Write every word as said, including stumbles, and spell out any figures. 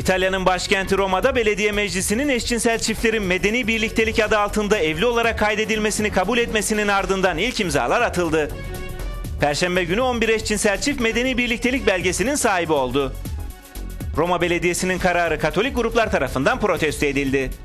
İtalya'nın başkenti Roma'da belediye meclisinin eşcinsel çiftlerin medeni birliktelik adı altında evli olarak kaydedilmesini kabul etmesinin ardından ilk imzalar atıldı. Perşembe günü on bir eşcinsel çift medeni birliktelik belgesinin sahibi oldu. Roma Belediyesi'nin kararı Katolik gruplar tarafından protesto edildi.